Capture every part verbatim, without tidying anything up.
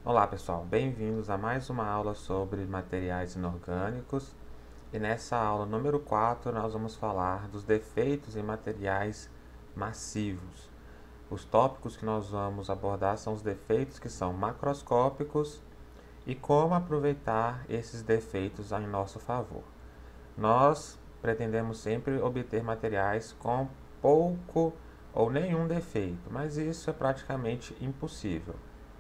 Olá pessoal, bem-vindos a mais uma aula sobre materiais inorgânicos e nessa aula número quatro nós vamos falar dos defeitos em materiais massivos. Os tópicos que nós vamos abordar são os defeitos que são macroscópicos e como aproveitar esses defeitos em nosso favor. Nós pretendemos sempre obter materiais com pouco ou nenhum defeito, mas isso é praticamente impossível.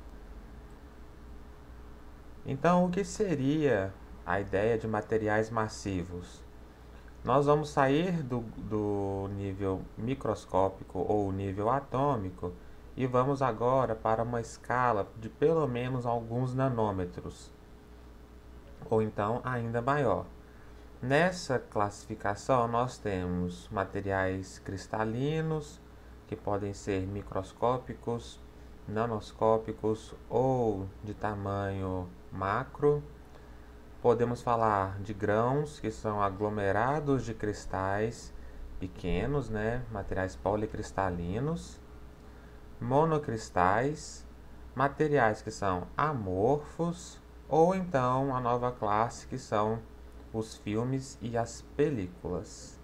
Então, o que seria a ideia de materiais massivos? Nós vamos sair do, do nível microscópico ou nível atômico e vamos agora para uma escala de pelo menos alguns nanômetros, ou então ainda maior. Nessa classificação, nós temos materiais cristalinos, que podem ser microscópicos, nanoscópicos ou de tamanho macro. Podemos falar de grãos, que são aglomerados de cristais pequenos, né? Materiais policristalinos, monocristais, materiais que são amorfos, ou então a nova classe que são os filmes e as películas.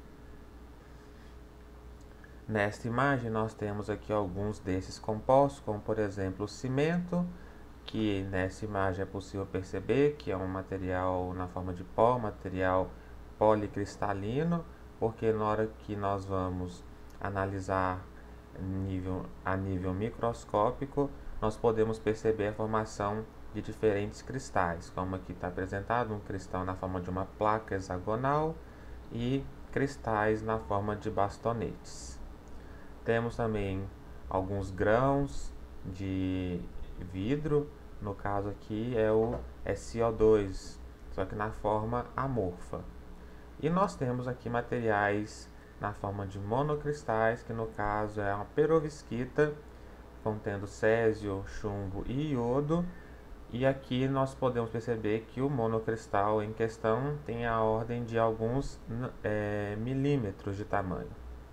Nesta imagem nós temos aqui alguns desses compostos, como por exemplo o cimento, que nessa imagem é possível perceber que é um material na forma de pó, material policristalino, porque na hora que nós vamos analisar nível, a nível microscópico, nós podemos perceber a formação de diferentes cristais, como aqui está apresentado um cristal na forma de uma placa hexagonal e cristais na forma de bastonetes. Temos também alguns grãos de vidro, no caso aqui é o S O dois, só que na forma amorfa. E nós temos aqui materiais na forma de monocristais, que no caso é uma perovskita, contendo césio, chumbo e iodo. E aqui nós podemos perceber que o monocristal em questão tem a ordem de alguns é, milímetros de tamanho.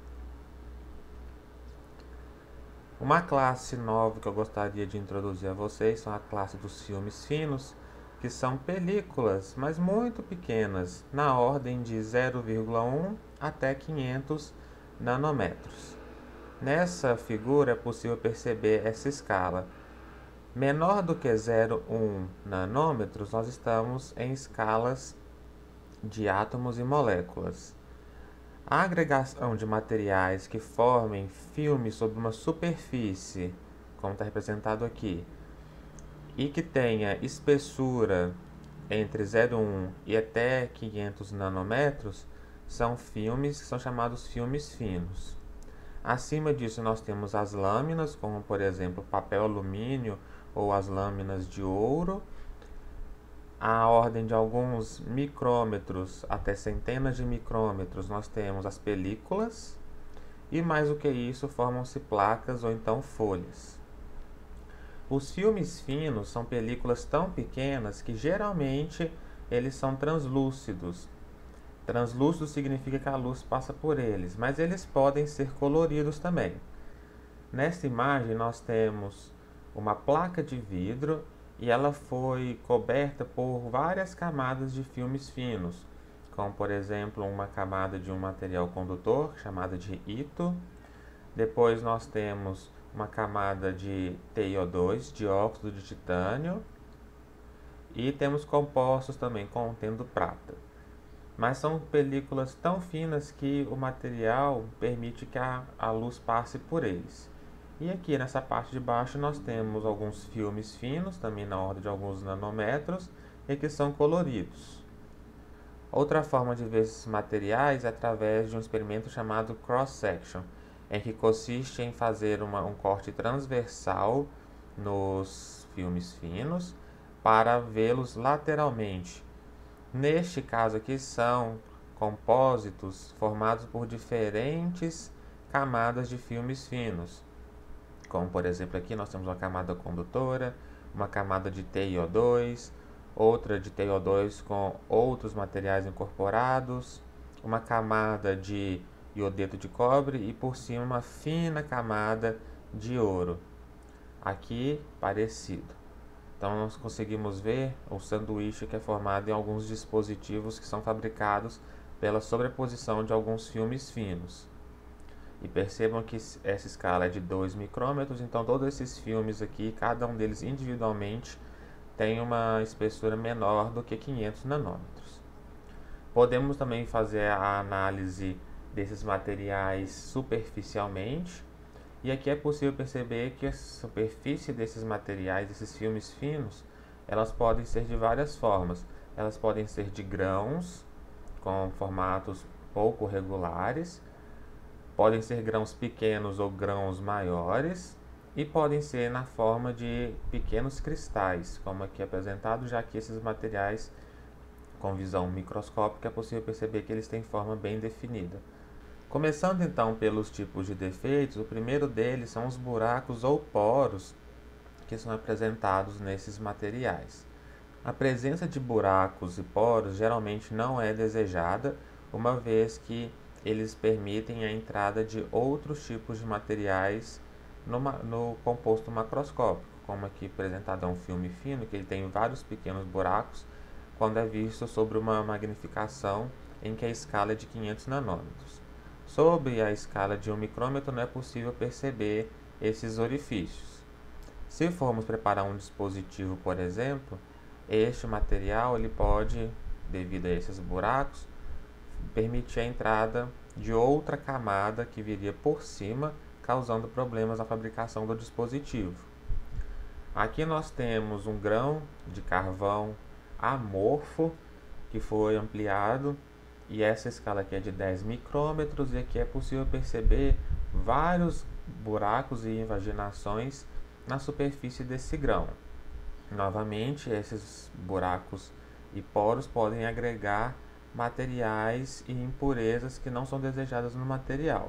Uma classe nova que eu gostaria de introduzir a vocês são a classe dos filmes finos, que são películas, mas muito pequenas, na ordem de zero vírgula um até quinhentos nanômetros. Nessa figura é possível perceber essa escala. Menor do que zero vírgula um nanômetros, nós estamos em escalas de átomos e moléculas. A agregação de materiais que formem filmes sobre uma superfície, como está representado aqui, e que tenha espessura entre zero vírgula um e até quinhentos nanômetros, são filmes que são chamados filmes finos. Acima disso nós temos as lâminas, como por exemplo papel alumínio ou as lâminas de ouro, a ordem de alguns micrômetros até centenas de micrômetros nós temos as películas, e mais do que isso formam-se placas ou então folhas. Os filmes finos são películas tão pequenas que geralmente eles são translúcidos. Translúcido significa que a luz passa por eles, mas eles podem ser coloridos também. Nesta imagem nós temos uma placa de vidro e ela foi coberta por várias camadas de filmes finos, como por exemplo uma camada de um material condutor chamada de ito. Depois nós temos uma camada de T i O dois, dióxido de titânio, e temos compostos também contendo prata. Mas são películas tão finas que o material permite que a, a luz passe por eles. E aqui nessa parte de baixo nós temos alguns filmes finos, também na ordem de alguns nanômetros, e que são coloridos. Outra forma de ver esses materiais é através de um experimento chamado cross-section, em que consiste em fazer uma, um corte transversal nos filmes finos para vê-los lateralmente. Neste caso aqui são compósitos formados por diferentes camadas de filmes finos, como por exemplo aqui nós temos uma camada condutora, uma camada de T i O dois, outra de T i O dois com outros materiais incorporados, uma camada de iodeto de cobre e por cima uma fina camada de ouro. Aqui parecido. Então nós conseguimos ver o sanduíche que é formado em alguns dispositivos que são fabricados pela sobreposição de alguns filmes finos. E percebam que essa escala é de dois micrômetros, então todos esses filmes aqui, cada um deles individualmente, tem uma espessura menor do que quinhentos nanômetros. Podemos também fazer a análise desses materiais superficialmente, e aqui é possível perceber que a superfície desses materiais, desses filmes finos, elas podem ser de várias formas. Elas podem ser de grãos, com formatos pouco regulares, podem ser grãos pequenos ou grãos maiores, e podem ser na forma de pequenos cristais, como aqui apresentado, já que esses materiais com visão microscópica é possível perceber que eles têm forma bem definida. Começando então pelos tipos de defeitos, o primeiro deles são os buracos ou poros que são apresentados nesses materiais. A presença de buracos e poros geralmente não é desejada, uma vez que eles permitem a entrada de outros tipos de materiais no, no composto macroscópico, como aqui apresentado é um filme fino, que ele tem vários pequenos buracos, quando é visto sobre uma magnificação em que a escala é de quinhentos nanômetros. Sob a escala de um micrômetro não é possível perceber esses orifícios. Se formos preparar um dispositivo, por exemplo, este material ele pode, devido a esses buracos, permitir a entrada de outra camada que viria por cima, causando problemas na fabricação do dispositivo. Aqui nós temos um grão de carvão amorfo que foi ampliado, e essa escala aqui é de dez micrômetros, e aqui é possível perceber vários buracos e invaginações na superfície desse grão. Novamente, esses buracos e poros podem agregar materiais e impurezas que não são desejadas no material.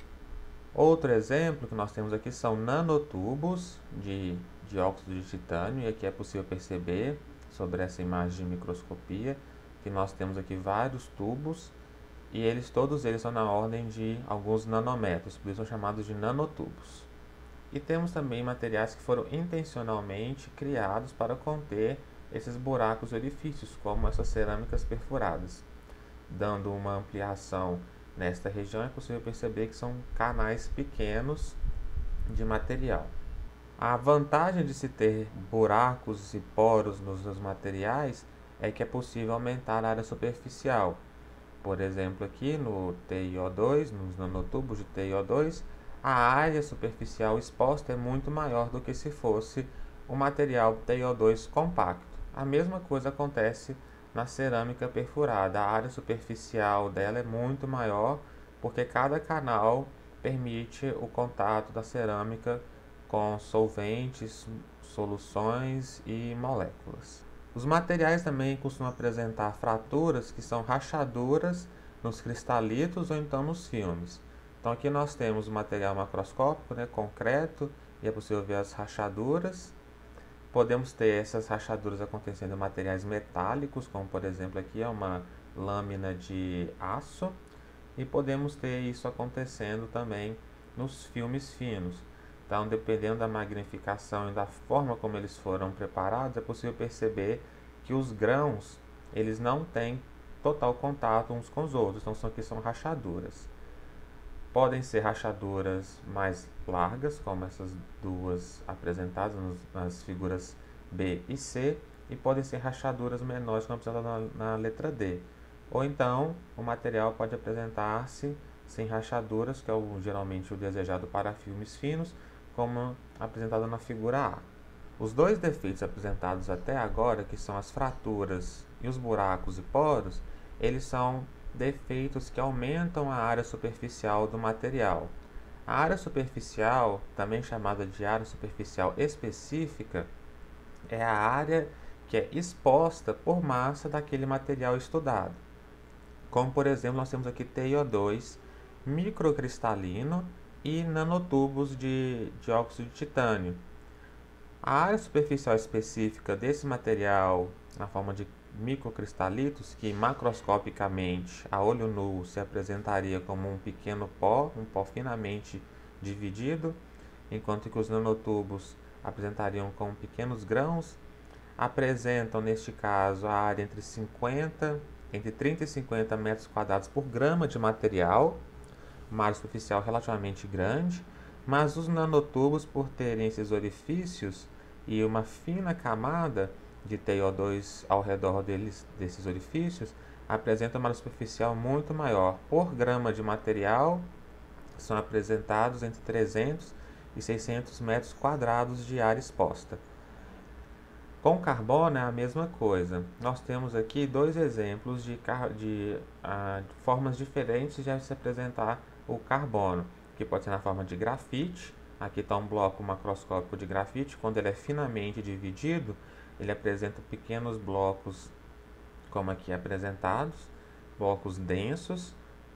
Outro exemplo que nós temos aqui são nanotubos de dióxido de titânio, e aqui é possível perceber sobre essa imagem de microscopia que nós temos aqui vários tubos, e eles todos eles são na ordem de alguns nanômetros, por isso são chamados de nanotubos. E temos também materiais que foram intencionalmente criados para conter esses buracos e orifícios, como essas cerâmicas perfuradas. Dando uma ampliação nesta região, é possível perceber que são canais pequenos de material. A vantagem de se ter buracos e poros nos materiais é que é possível aumentar a área superficial. Por exemplo, aqui no T i O dois, nos nanotubos de T i O dois, a área superficial exposta é muito maior do que se fosse um material T i O dois compacto. A mesma coisa acontece na cerâmica perfurada. A área superficial dela é muito maior porque cada canal permite o contato da cerâmica com solventes, soluções e moléculas. Os materiais também costumam apresentar fraturas que são rachaduras nos cristalitos ou então nos filmes. Então aqui nós temos o material macroscópico, né, concreto, e é possível ver as rachaduras. Podemos ter essas rachaduras acontecendo em materiais metálicos, como por exemplo aqui é uma lâmina de aço, e podemos ter isso acontecendo também nos filmes finos. Então, dependendo da magnificação e da forma como eles foram preparados, é possível perceber que os grãos eles não têm total contato uns com os outros, então aqui são rachaduras. Podem ser rachaduras mais largas, como essas duas apresentadas nas figuras B e C, e podem ser rachaduras menores, como apresentadas na, na letra D. Ou então, o material pode apresentar-se sem rachaduras, que é o, geralmente o desejado para filmes finos, como apresentado na figura A. Os dois defeitos apresentados até agora, que são as fraturas e os buracos e poros, eles são defeitos que aumentam a área superficial do material. A área superficial, também chamada de área superficial específica, é a área que é exposta por massa daquele material estudado. Como, por exemplo, nós temos aqui T i O dois microcristalino e nanotubos de dióxido de titânio. A área superficial específica desse material, na forma de microcristalitos, que macroscopicamente a olho nu se apresentaria como um pequeno pó, um pó finamente dividido, enquanto que os nanotubos apresentariam como pequenos grãos, apresentam, neste caso, a área entre cinquenta, entre trinta e cinquenta metros quadrados por grama de material, uma área superficial relativamente grande, mas os nanotubos, por terem esses orifícios e uma fina camada de T i O dois ao redor deles, desses orifícios, apresentam uma área superficial muito maior. Por grama de material, são apresentados entre trezentos e seiscentos metros quadrados de área exposta. Com carbono é a mesma coisa. Nós temos aqui dois exemplos de, de, uh, de formas diferentes de se apresentar o carbono, que pode ser na forma de grafite. Aqui está um bloco macroscópico de grafite. Quando ele é finamente dividido, ele apresenta pequenos blocos, como aqui apresentados, blocos densos.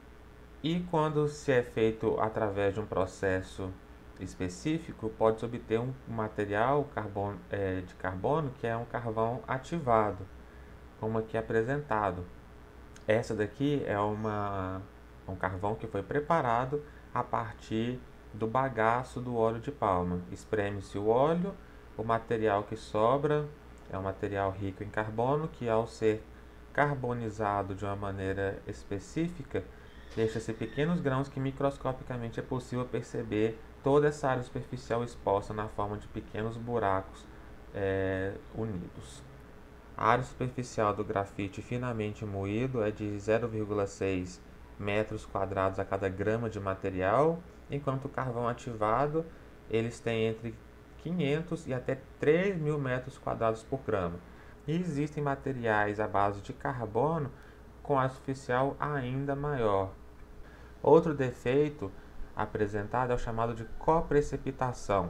E quando se é feito através de um processo específico, pode-se obter um material carbono, é, de carbono que é um carvão ativado, como aqui apresentado. Essa daqui é uma, um carvão que foi preparado a partir do bagaço do óleo de palma. Espreme-se o óleo, o material que sobra é um material rico em carbono que, ao ser carbonizado de uma maneira específica, deixa-se pequenos grãos que microscopicamente é possível perceber toda essa área superficial exposta na forma de pequenos buracos é, unidos. A área superficial do grafite finamente moído é de zero vírgula seis metros quadrados a cada grama de material, enquanto o carvão ativado eles têm entre quinhentos e até três mil metros quadrados por grama. E existem materiais à base de carbono com área superficial ainda maior. Outro defeito apresentado é o chamado de coprecipitação,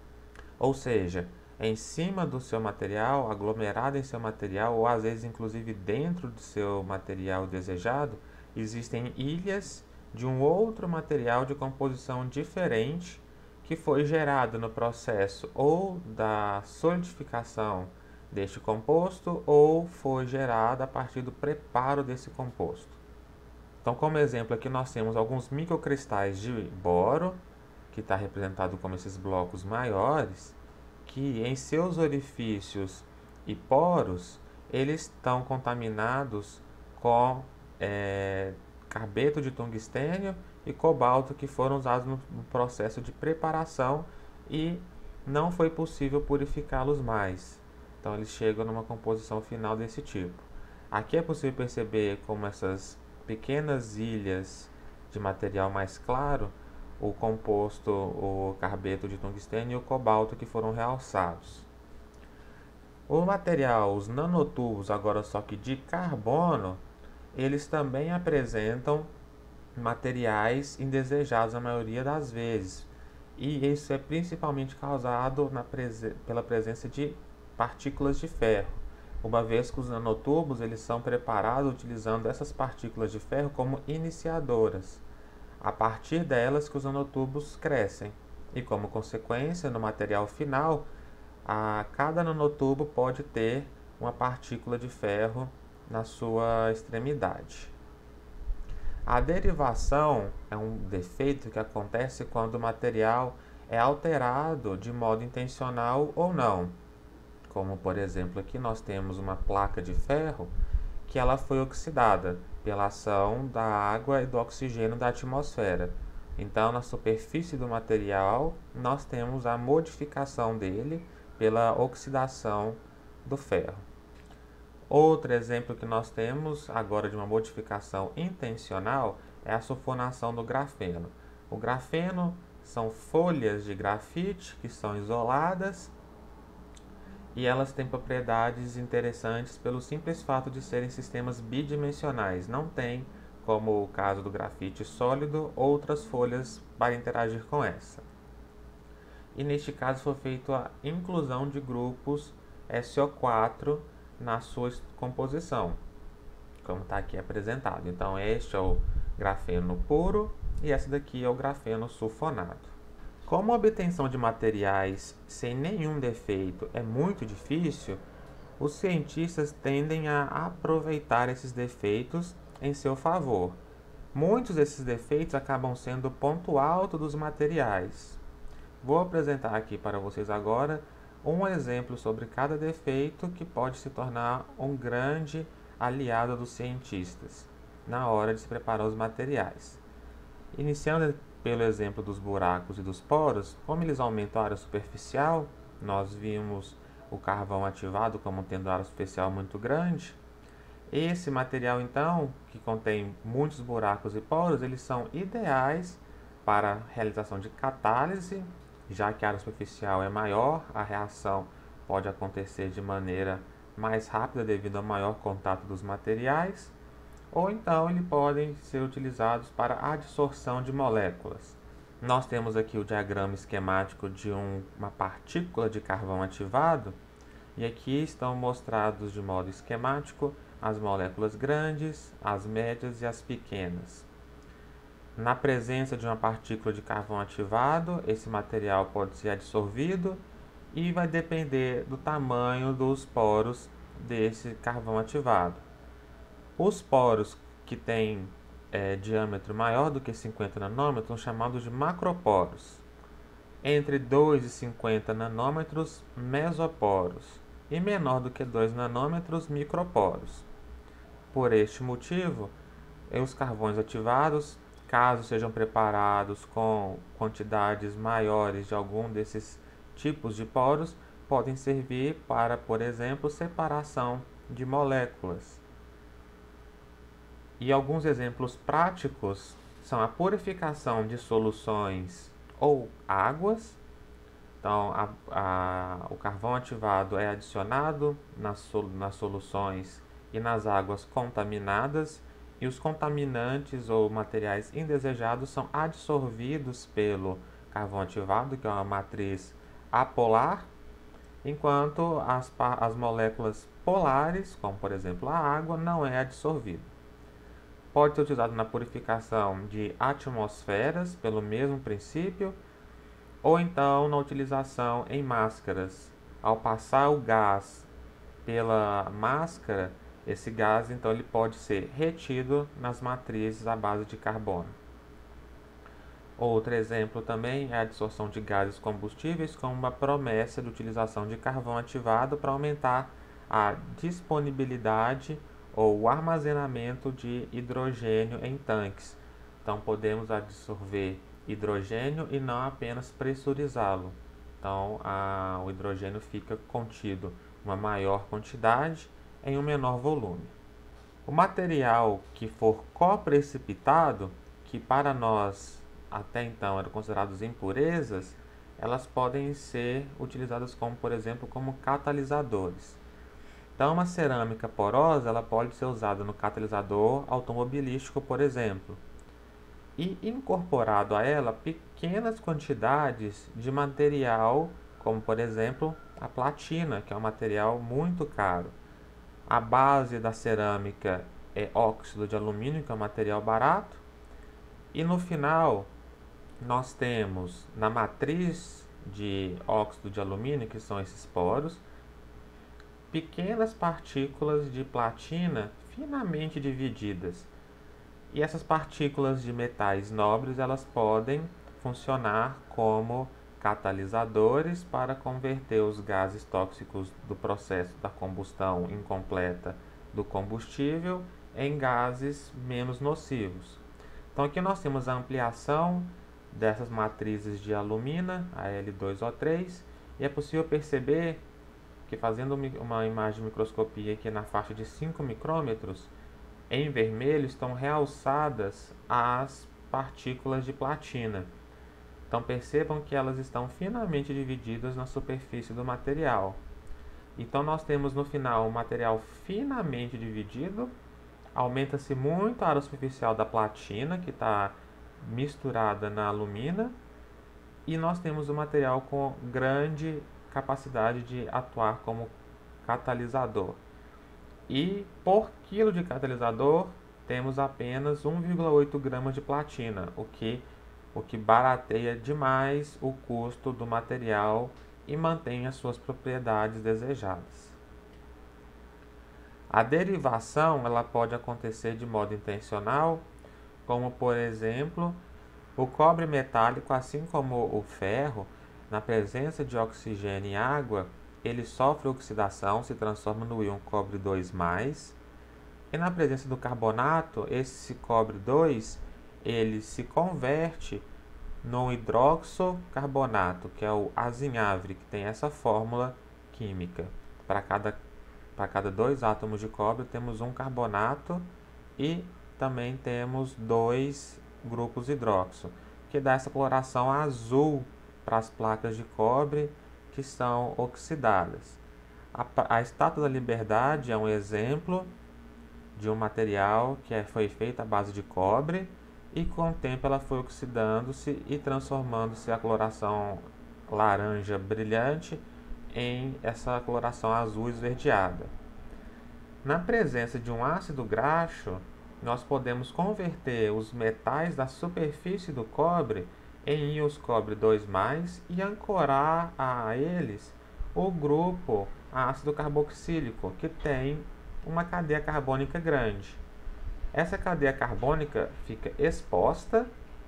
ou seja, em cima do seu material, aglomerado em seu material, ou às vezes inclusive dentro do seu material desejado, existem ilhas de um outro material de composição diferente que foi gerado no processo ou da solidificação deste composto ou foi gerado a partir do preparo desse composto. Então, como exemplo, aqui nós temos alguns microcristais de boro, que está representado como esses blocos maiores, que em seus orifícios e poros, eles estão contaminados com é, carbeto de tungstênio e cobalto que foram usados no, no processo de preparação e não foi possível purificá-los mais. Então, eles chegam numa composição final desse tipo. Aqui é possível perceber como essas pequenas ilhas de material mais claro, o composto, o carbeto de tungstênio e o cobalto que foram realçados. O material, os nanotubos, agora só que de carbono, eles também apresentam materiais indesejados a maioria das vezes. E isso é principalmente causado na prese- pela presença de partículas de ferro, uma vez que os nanotubos eles são preparados utilizando essas partículas de ferro como iniciadoras. A partir delas que os nanotubos crescem. E como consequência, no material final, a, cada nanotubo pode ter uma partícula de ferro na sua extremidade. A derivação é um defeito que acontece quando o material é alterado de modo intencional ou não. Como, por exemplo, aqui nós temos uma placa de ferro que ela foi oxidada pela ação da água e do oxigênio da atmosfera. Então, na superfície do material, nós temos a modificação dele pela oxidação do ferro. Outro exemplo que nós temos agora de uma modificação intencional é a sulfonação do grafeno. O grafeno são folhas de grafite que são isoladas e elas têm propriedades interessantes pelo simples fato de serem sistemas bidimensionais. Não tem, como o caso do grafite sólido, outras folhas para interagir com essa. E neste caso foi feita a inclusão de grupos S O quatro na sua composição, como está aqui apresentado. Então este é o grafeno puro e esse daqui é o grafeno sulfonado. Como a obtenção de materiais sem nenhum defeito é muito difícil, os cientistas tendem a aproveitar esses defeitos em seu favor. Muitos desses defeitos acabam sendo o ponto alto dos materiais. Vou apresentar aqui para vocês agora um exemplo sobre cada defeito que pode se tornar um grande aliado dos cientistas na hora de se preparar os materiais. Iniciando pelo exemplo dos buracos e dos poros, como eles aumentam a área superficial, nós vimos o carvão ativado como tendo área superficial muito grande. Esse material, então, que contém muitos buracos e poros, eles são ideais para a realização de catálise, já que a área superficial é maior, a reação pode acontecer de maneira mais rápida devido ao maior contato dos materiais, ou então eles podem ser utilizados para a adsorção de moléculas. Nós temos aqui o diagrama esquemático de um, uma partícula de carvão ativado, e aqui estão mostrados de modo esquemático as moléculas grandes, as médias e as pequenas. Na presença de uma partícula de carvão ativado, esse material pode ser adsorvido e vai depender do tamanho dos poros desse carvão ativado. Os poros que têm é, diâmetro maior do que cinquenta nanômetros são chamados de macroporos. Entre dois e cinquenta nanômetros, mesoporos. E menor do que dois nanômetros, microporos. Por este motivo, os carvões ativados, caso sejam preparados com quantidades maiores de algum desses tipos de poros, podem servir para, por exemplo, separação de moléculas. E alguns exemplos práticos são a purificação de soluções ou águas. Então, a, a, o carvão ativado é adicionado nas, sol, nas soluções e nas águas contaminadas, e os contaminantes ou materiais indesejados são adsorvidos pelo carvão ativado, que é uma matriz apolar, enquanto as, as moléculas polares, como por exemplo a água, não é adsorvido. Pode ser utilizado na purificação de atmosferas, pelo mesmo princípio, ou então na utilização em máscaras. Ao passar o gás pela máscara, esse gás então ele pode ser retido nas matrizes à base de carbono. Outro exemplo também é a adsorção de gases combustíveis como uma promessa de utilização de carvão ativado para aumentar a disponibilidade ou o armazenamento de hidrogênio em tanques. Então podemos absorver hidrogênio e não apenas pressurizá-lo. Então a, o hidrogênio fica contido uma maior quantidade em um menor volume. O material que for coprecipitado, que para nós até então eram considerados impurezas, elas podem ser utilizadas como, por exemplo, como catalisadores. Então, uma cerâmica porosa ela pode ser usada no catalisador automobilístico, por exemplo, e incorporado a ela pequenas quantidades de material, como por exemplo a platina, que é um material muito caro. A base da cerâmica é óxido de alumínio, que é um material barato, e no final nós temos na matriz de óxido de alumínio, que são esses poros, pequenas partículas de platina finamente divididas. E essas partículas de metais nobres, elas podem funcionar como catalisadores para converter os gases tóxicos do processo da combustão incompleta do combustível em gases menos nocivos. Então aqui nós temos a ampliação dessas matrizes de alumina, a L dois O três, e é possível perceber que fazendo uma imagem de microscopia aqui na faixa de cinco micrômetros, em vermelho estão realçadas as partículas de platina. Então percebam que elas estão finamente divididas na superfície do material. Então nós temos no final um material finamente dividido, aumenta-se muito a área superficial da platina, que está misturada na alumina, e nós temos um material com grande capacidade de atuar como catalisador. E por quilo de catalisador temos apenas um vírgula oito gramas de platina, o que, o que barateia demais o custo do material e mantém as suas propriedades desejadas. A derivação ela pode acontecer de modo intencional, como por exemplo, o cobre metálico, assim como o ferro, Na presença de oxigênio e água, ele sofre oxidação, se transforma no íon cobre dois mais, e na presença do carbonato, esse cobre dois, ele se converte no hidroxocarbonato, que é o azinhavre, que tem essa fórmula química. Para cada, para cada dois átomos de cobre, temos um carbonato e também temos dois grupos hidroxo, que dá essa coloração azul para as placas de cobre que são oxidadas. A, a Estátua da Liberdade é um exemplo de um material que é, foi feito à base de cobre e com o tempo ela foi oxidando-se e transformando-se a coloração laranja brilhante em essa coloração azul esverdeada. Na presença de um ácido graxo, nós podemos converter os metais da superfície do cobre em íons cobre dois mais e ancorar a eles o grupo ácido carboxílico, que tem uma cadeia carbônica grande. Essa cadeia carbônica fica exposta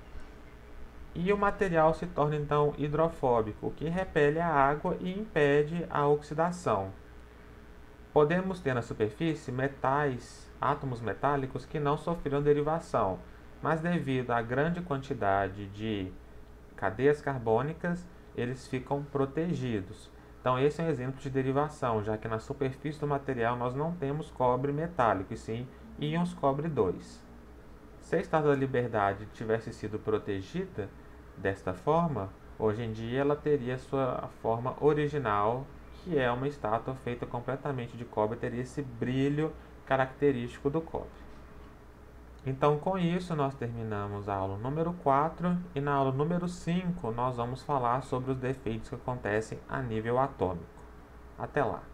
e o material se torna então hidrofóbico, o que repele a água e impede a oxidação. Podemos ter na superfície metais, átomos metálicos que não sofreram derivação, mas devido à grande quantidade de cadeias carbônicas, eles ficam protegidos. Então esse é um exemplo de derivação, já que na superfície do material nós não temos cobre metálico, e sim íons cobre dois. Se a Estátua da Liberdade tivesse sido protegida desta forma, hoje em dia ela teria sua forma original, que é uma estátua feita completamente de cobre, teria esse brilho característico do cobre. Então, com isso, nós terminamos a aula número quatro e na aula número cinco nós vamos falar sobre os defeitos que acontecem a nível atômico. Até lá!